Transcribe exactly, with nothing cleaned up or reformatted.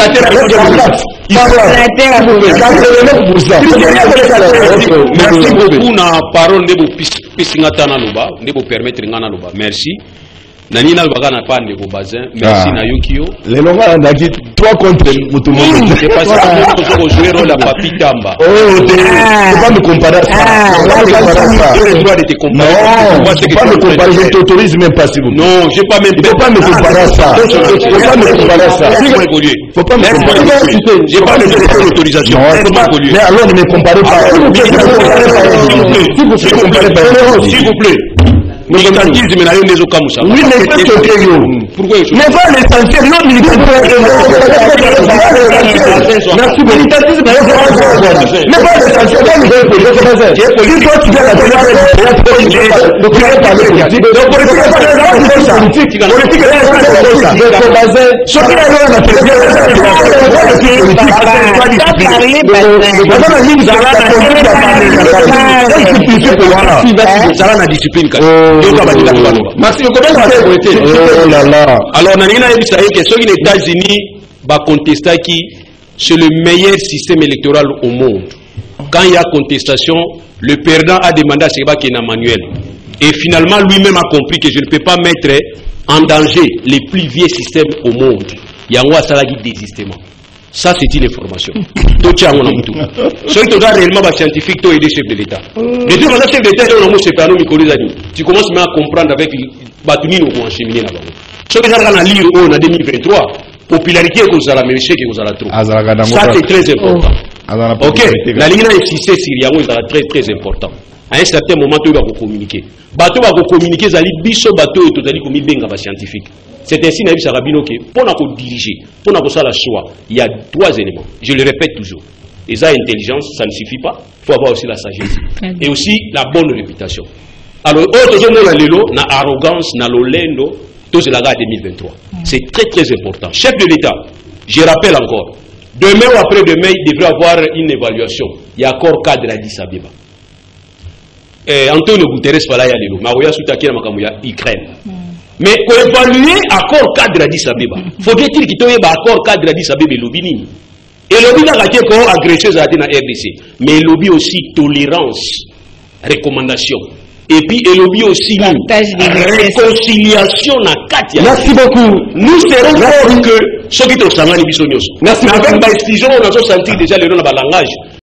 Merci beaucoup na parole de Pisingata Naluba, de vous permettre Nganaluba. Merci. Nanina Bagana Pande au bazin. Merci na Yukio. Les longs on a dit trois contre Mutumo. C'est pas ça que je jouer la papi Tamba. Oh, tu pas me comparer ça. Tu pas me comparer ça. Tu as le droit de te comparer. Non, tu pas me comparer, je t'autorise même pas s'il vous plaît. Non, j'ai pas même. Tu peux pas me comparer ça. Tu peux pas me comparer ça. Faut pas me comparer ça. J'ai pas même l'autorisation. Mais alors ne me comparez pas. S'il vous plaît. S'il vous plaît. Militantisme mais nayo ndezo kamusa. Oui, mais c'est ce que yo. Pourquoi je mais va l'essentiel yo militantisme. Merci militantisme mais va l'essentiel yo militantisme. Si toi tu viens la politique, donc tu vas parler politique. Donc politique c'est pas politique. Politique c'est pas basé sur la loi la politique. Ça la discipline. Merci beaucoup. Oh là là. Alors, on a que ceux qui les États-Unis va contester qui c'est le meilleur système électoral au monde. Quand il y a contestation, le perdant a demandé à Seba qui est un manuel. Et finalement, lui-même a compris que je ne peux pas mettre en danger les plus vieux systèmes au monde. Il y a un salagi désistement. Ça, c'est une information. Tout tient en tout. Ceux qui ont réellement des scientifiques, tu es des chefs de l'État. Les deux chefs de l'État, tu commences même à comprendre avec Batouni ou en cheminer là-bas. Ceux qui ont lire en deux mille vingt-trois, popularité que vous avez, mais échec que vous avez trop. Ça, c'est très important. Ok, la ligne a insisté sur Yango, c'est très très important. À un certain moment, tu vas communiquer. Bateau va communiquer, ça dit biso bateau et tout à comme benga va scientifique. C'est ainsi que Sarabino que pour nous diriger, pour nous faire le choix, il y a trois éléments. Je le répète toujours. Et ça, intelligence, ça ne suffit pas. Il faut avoir aussi la sagesse et aussi la bonne réputation. Alors, autre chose, na lelo, na arrogance, na lolendo, tout c'est la gare deux mille vingt-trois. C'est très très important. Chef de l'État, je rappelle encore, demain ou après-demain, il devrait avoir une évaluation. Il y a encore cadre à Addis Abeba. Antonio Guterres fala ya lelo maroya sutakira makambo ya Ukraine. Mais pour évaluer accord cadre à Addis Abeba, faut-il qu'il y ait accord cadre à Addis Abeba lobby ni. Et lobby n'a pas qu'on agressé à la R D C, mais lobby aussi tolérance, recommandation. Et puis il lobby aussi réconciliation na Katia. Merci beaucoup. Nous serons forts que ceux qui te sangani bisognos. Merci. Avec ma décision on a senti déjà le nom dans le langage.